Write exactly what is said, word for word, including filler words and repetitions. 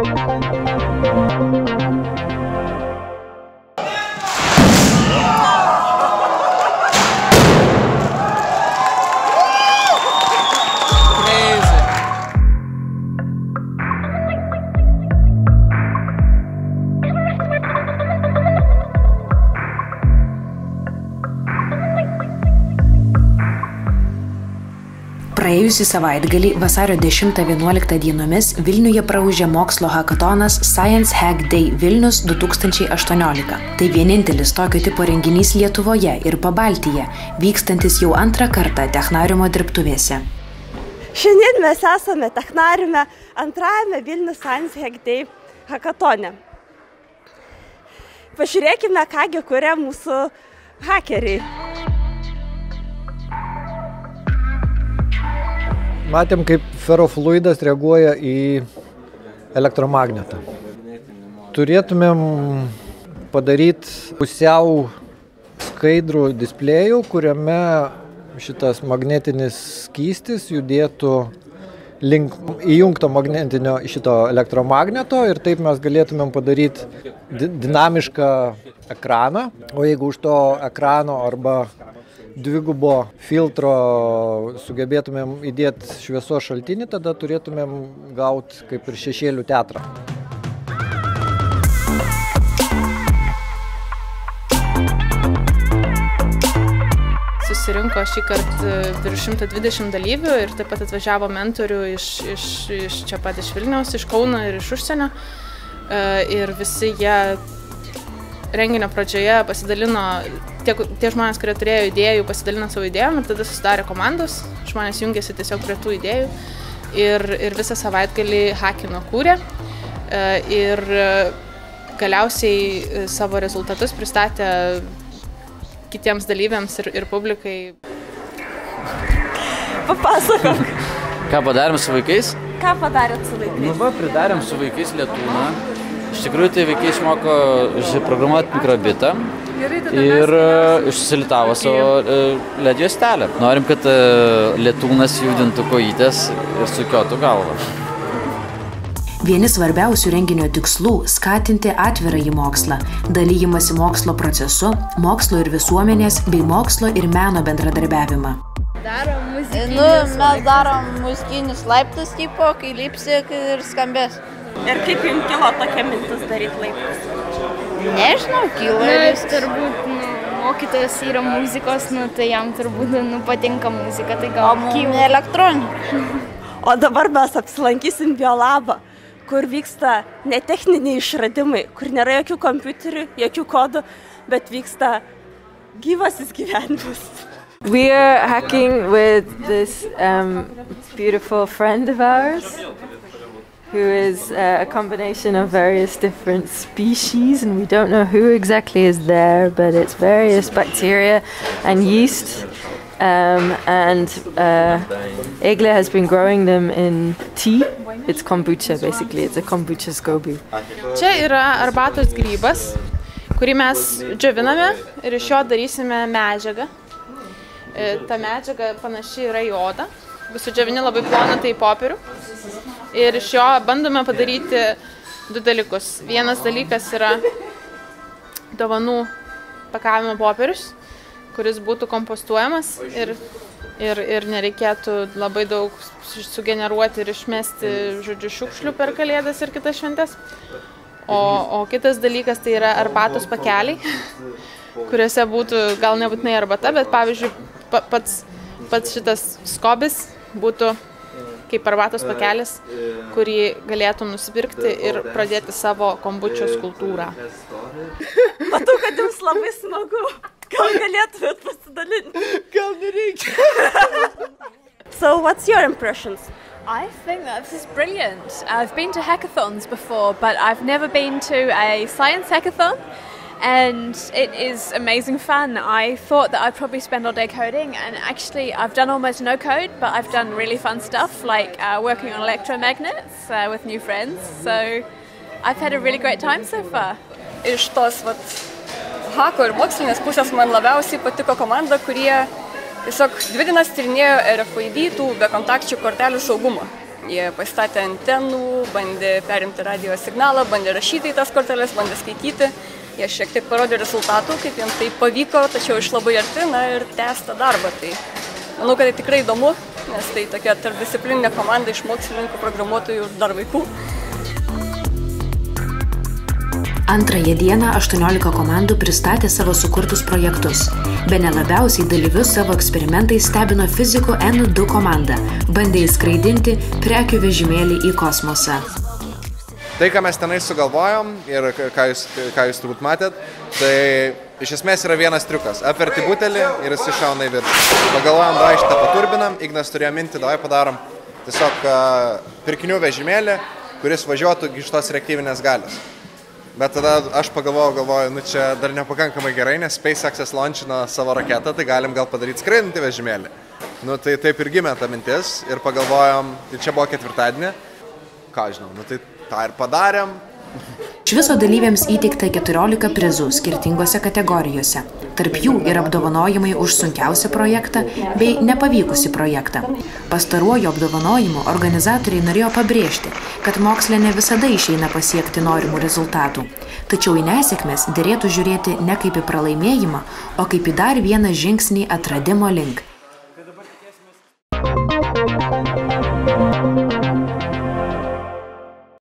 Praėjusį savaitgalį vasario dešimtą vienuoliktą dienomis Vilniuje praūžė mokslo hakatonas Science Hack Day Vilnius du tūkstančiai aštuoniolika. Tai vienintelis tokio tipo renginys Lietuvoje ir Pabaltyje, vykstantis jau antrą kartą Technariumo dirbtuvėse. Šiandien mes esame Technariume antrajame Vilnius Science Hack Day hakatone. Pažiūrėkime, kągi kuria mūsų hakeriai. Matėm, kaip ferofluidas reaguoja į elektromagnetą. Turėtumėm padaryti pusiau skaidrų displejų, kuriame šitas magnetinis skystis judėtų link įjungto magnetinio šito elektromagneto ir taip mes galėtumėm padaryti dinamišką ekraną. O jeigu už to ekrano arba dvigubo filtro sugebėtumėm įdėti šviesos šaltinį, tada turėtumėm gauti kaip ir šešėlių teatrą. Susirinko šį kartą virš šimto dvidešimt dalyvių ir taip pat atvažiavo mentorių iš, iš, iš čia pat iš Vilniaus, iš Kauno ir iš užsienio. Ir visi jie renginio pradžioje pasidalino, tie, tie žmonės, kurie turėjo idėjų, pasidalino savo idėjom ir tada susidarė komandos, žmonės jungėsi tiesiog prie tų idėjų ir, ir visą savaitgalį hakino kūrė ir galiausiai savo rezultatus pristatė kitiems dalyviams ir, ir publikai. Papasakok. Ką padarėm su vaikais? Ką padarėt su vaikais? Nu va, pridarėm su vaikais Lietūną. Iš tikrųjų, tai vaikai išmoko programuoti mikrobitą ir išsilitavo savo L E D juostelę. Norim, kad Lietūnas judintų kojytės ir sukiotų galvą. Vieni svarbiausių renginio tikslų – skatinti atvirąjį mokslą, dalijimąsi mokslo procesu, mokslo ir visuomenės bei mokslo ir meno bendradarbiavimą. Darom muzikinius nu, mes darom muzikinius laiptus, tipo, kai lipsi ir skambės. Ir kaip jums kilo tokia mintis daryti laiptus? Nežinau, kilo. Na, turbūt nu, mokytojas yra muzikos, nu, tai jam turbūt nu, patinka muzika, tai gal kilo elektronika. O dabar mes apsilankysim biolabą, kur vyksta netechniniai išradimai, kur nėra jokių kompiuterių, jokių kodų, bet vyksta gyvasis gyvenimas. We are hacking with this um, beautiful friend of ours, who is uh, a combination of various different species, and we don't know who exactly is there, but it's various bacteria and yeast. Um, and uh, Egle has been growing them in tea. It's kombucha, basically. It's a kombucha SCOBY. Čia yra arbatos grybas, kurį mes džioviname ir iš jo darysime medžiagą. Ta medžiaga panaši yra į odą. Sudžiovini labai ploną tai popierių. Ir iš jo bandome padaryti du dalykus. Vienas dalykas yra dovanų pakavimo popierius, kuris būtų kompostuojamas ir, ir, ir nereikėtų labai daug sugeneruoti ir išmesti žodžiu, šiukšlių per Kalėdas ir kitas šventes. O, o kitas dalykas tai yra arbatos pakeliai, kuriuose būtų gal nebūtinai arbata, bet pavyzdžiui pats, pats šitas skobis būtų kaip arbatos pakelis, kurį galėtum nusipirkti ir pradėti savo kombučios kultūrą. Matau, kad jums labai smagu. Gal galėtumėt pasidalinti? Gal nereikia? So, what's your impressions? I think that this is brilliant. I've been to hackathons before, but I've never been to a science hackathon. And it is amazing fun. I thought that I'd probably spend all day coding, and actually I've done almost no code, but I've done really fun stuff like uh, working on electromagnets uh, with new friends. So I've had a really great time so far. Iš tos vat, hako ir mokslinės pusės man labiausiai patiko komanda, kurie tiesiog dvi dienas tyrinėjo R F I D tų bekontakčių kortelių saugumą. Jie pasistatė antenų, bandė perimti radio signalą, bandė rašyti į tas korteles, bandė skaityti. Jie šiek tiek parodė rezultatų, kaip jiems tai pavyko, tačiau iš labai arti, na ir tęsta darbą. Tai manau, kad tai tikrai įdomu, nes tai tokia tarpdisciplininė komanda iš mokslininkų, programuotojų ir dar vaikų. Antrąją dieną aštuoniolika komandų pristatė savo sukurtus projektus. Bene labiausiai dalyvius savo eksperimentais stebino fizikų N du komanda. Bandė įskraidinti prekių vežimėlį į kosmosą. Tai, ką mes tenai sugalvojom ir ką jūs, ką jūs turbūt matėt, tai iš esmės yra vienas triukas. Apverti butelį ir jis iššauna į viršų. Pagalvojom, davai šitą paturbinam, Ignas turėjo mintį, davai padarom tiesiog pirkinių vežimėlį, kuris važiuotų iš tos reaktyvinės galios. Bet tada aš pagalvojau, galvoju, nu čia dar nepakankamai gerai, nes SpaceX'as launchino savo raketą, tai galim gal padaryti skraidantį vežimėlį. Nu tai taip ir gimė ta mintis ir pagalvojom, tai čia buvo ketvirtadienį, ką žinau, nu tai tą ir padarėm. Iš viso dalyviams įteikta keturiolika prizų skirtingose kategorijose. Tarp jų yra apdovanojimai už sunkiausią projektą bei nepavykusį projektą. Pastaruoju apdovanojimu organizatoriai norėjo pabrėžti, kad moksle ne visada išeina pasiekti norimų rezultatų. Tačiau į nesėkmes derėtų žiūrėti ne kaip į pralaimėjimą, o kaip į dar vieną žingsnį atradimo link.